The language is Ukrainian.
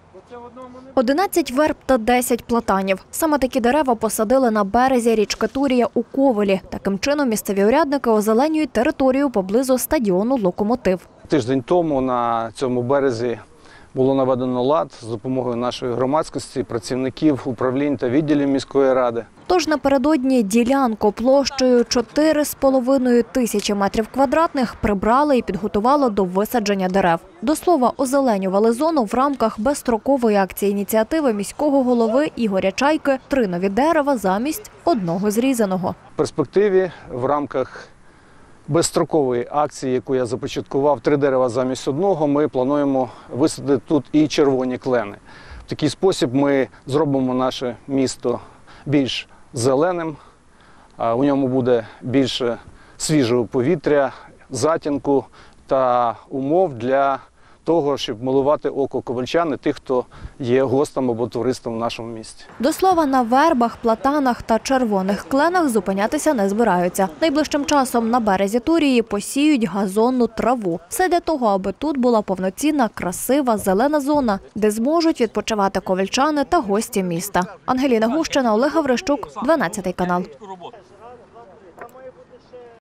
11 верб та 10 платанів. Саме такі дерева посадили на березі річки Турія у Ковелі. Таким чином місцеві урядники озеленюють територію поблизу стадіону «Локомотив». Тиждень тому на цьому березі було наведено лад з допомогою нашої громадськості, працівників управлінь та відділів міської ради. Тож напередодні ділянку площею 4,5 тисячі метрів квадратних прибрали і підготували до висадження дерев. До слова, озеленювали зону в рамках безстрокової акції ініціативи міського голови Ігоря Чайки 3 нові дерева замість одного зрізаного. В перспективі в рамках безстрокової акції, яку я започаткував, 3 дерева замість одного, ми плануємо висадити тут і червоні клени. В такий спосіб ми зробимо наше місто більш зеленим, у ньому буде більше свіжого повітря, затінку та умов для того, щоб милувати око ковельчан і тих, хто є гостем або туристом в нашому місті. До слова, на вербах, платанах та червоних кленах зупинятися не збираються. Найближчим часом на березі Турії посіють газонну траву. Все для того, аби тут була повноцінна, красива, зелена зона, де зможуть відпочивати ковельчани та гості міста. Ангеліна Гущина, Олег Гаврищук, 12 канал.